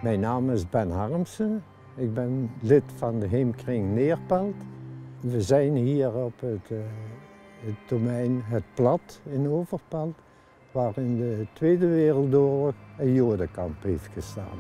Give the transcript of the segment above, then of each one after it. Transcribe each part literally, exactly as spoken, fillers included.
Mijn naam is Ben Harmsen. Ik ben lid van de Heemkring Neerpelt. We zijn hier op het, uh, het domein Het Plat in Overpelt, waar in de Tweede Wereldoorlog een jodenkamp heeft gestaan.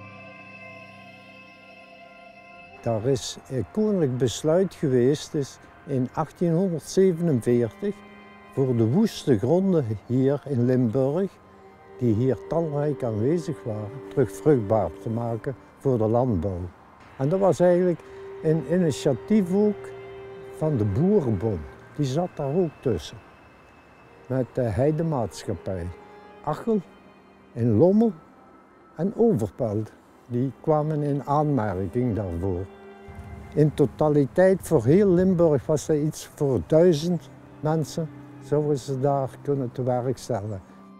Daar is een koninklijk besluit geweest is in achttienhonderdzevenenveertig voor de woeste gronden hier in Limburg, die hier talrijk aanwezig waren, terug vruchtbaar te maken voor de landbouw. En dat was eigenlijk een initiatief ook van de Boerenbond. Die zat daar ook tussen. Met de Heidemaatschappij. Achel en Lommel en Overpelt. Die kwamen in aanmerking daarvoor. In totaliteit voor heel Limburg was er iets voor duizend mensen zouden ze daar kunnen te werk stellen.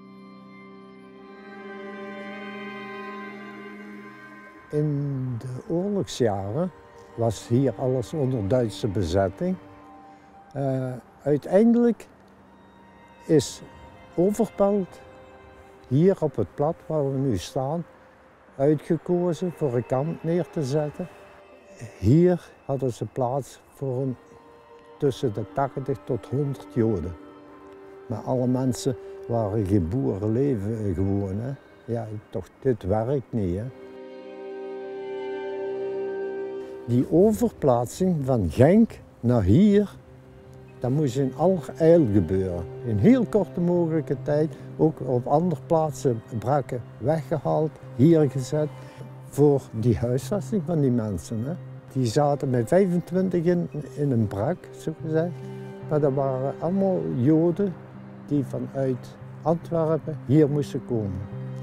In de oorlogsjaren was hier alles onder Duitse bezetting. Uh, uiteindelijk is Overpelt, hier op het plat waar we nu staan, uitgekozen voor een kamp neer te zetten. Hier hadden ze plaats voor een, tussen de tachtig tot honderd Joden. Maar alle mensen waren geen boerenleven gewoon. Hè. Ja, toch, dit werkt niet. Hè. Die overplaatsing van Genk naar hier, dat moest in allerijl gebeuren. In heel korte mogelijke tijd, ook op andere plaatsen brakken weggehaald, hier gezet, voor die huisvesting van die mensen. Hè. Die zaten met vijfentwintig in, in een brak, zo gezegd. Maar dat waren allemaal Joden die vanuit Antwerpen hier moesten komen.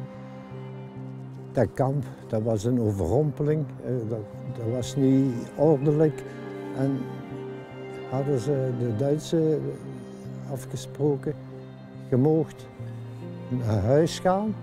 Dat kamp, dat was een overrompeling, dat, dat was niet ordelijk. En hadden ze de Duitsers afgesproken, je moogt naar huis gaan,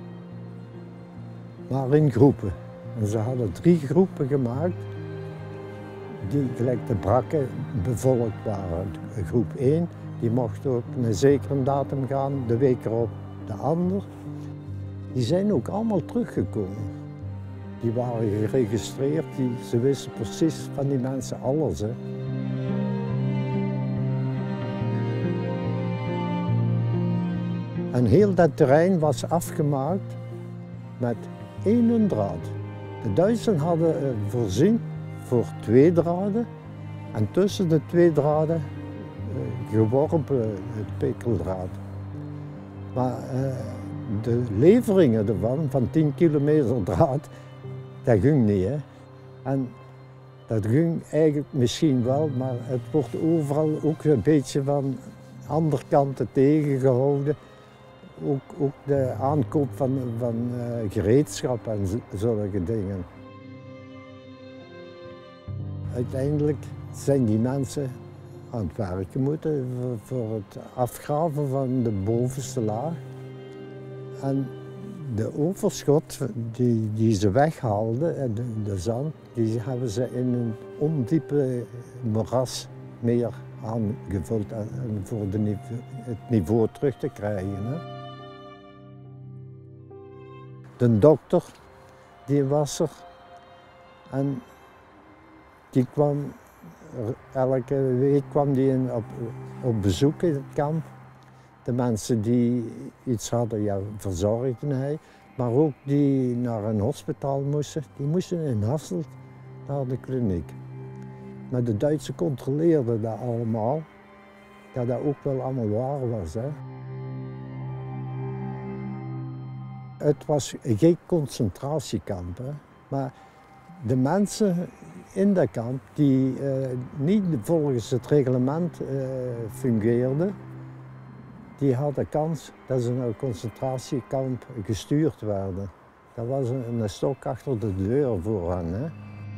maar in groepen. En ze hadden drie groepen gemaakt die gelijk de brakken bevolkt waren. Groep één, die mocht op een zekere datum gaan, de week erop de ander. Die zijn ook allemaal teruggekomen. Die waren geregistreerd, die, ze wisten precies van die mensen alles. Hè. En heel dat terrein was afgemaakt met één draad. De Duitsers hadden voorzien voor twee draden en tussen de twee draden geworpen het pekeldraad. Maar uh, de leveringen ervan, van tien kilometer draad, dat ging niet. Hè. En dat ging eigenlijk misschien wel, maar het wordt overal ook een beetje van andere kanten tegengehouden. Ook, ook de aankoop van, van uh, gereedschap en zulke dingen. Uiteindelijk zijn die mensen aan het werken moeten voor het afgraven van de bovenste laag. En de overschot die, die ze weghaalden, de, de zand, die hebben ze in een ondiepe moerasmeer aangevuld en voor de niveau, het niveau terug te krijgen. Hè. De dokter, die was er en die kwam, elke week kwam die in op, op bezoek in het kamp. De mensen die iets hadden, ja, verzorgde hij. Maar ook die naar een hospitaal moesten, die moesten in Hasselt naar de kliniek. Maar de Duitsers controleerden dat allemaal, dat dat ook wel allemaal waar was. Hè. Het was geen concentratiekamp, hè. Maar de mensen in dat kamp die uh, niet volgens het reglement uh, fungeerden, die hadden kans dat ze naar een concentratiekamp gestuurd werden. Dat was een, een stok achter de deur voor hen. Hè.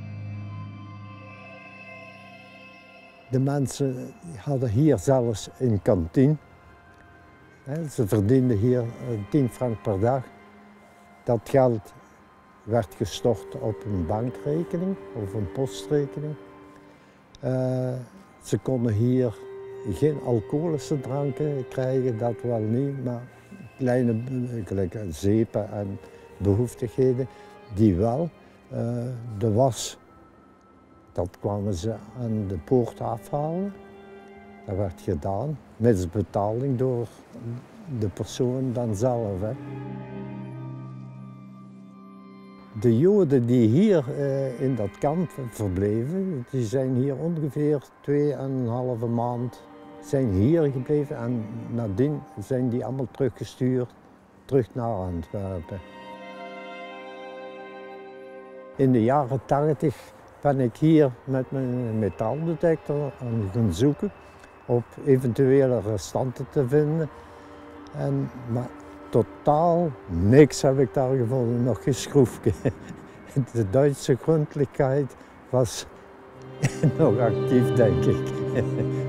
De mensen hadden hier zelfs een kantine. Hè. Ze verdienden hier tien frank per dag. Dat geld werd gestort op een bankrekening of een postrekening. Uh, ze konden hier geen alcoholische dranken krijgen, dat wel niet, maar kleine gelijk zeepen en behoeftigheden, die wel. Uh, de was, dat kwamen ze aan de poort afhalen. Dat werd gedaan, met betaling door de persoon dan zelf. Hè. De Joden die hier uh, in dat kamp verbleven, die zijn hier ongeveer twee en een halve maand zijn hier gebleven en nadien zijn die allemaal teruggestuurd, terug naar Antwerpen. In de jaren tachtig ben ik hier met mijn metaaldetector aan gaan zoeken op eventuele restanten te vinden. En, maar totaal niks heb ik daar gevonden, nog geen schroefje. De Duitse grondelijkheid was nog actief, denk ik.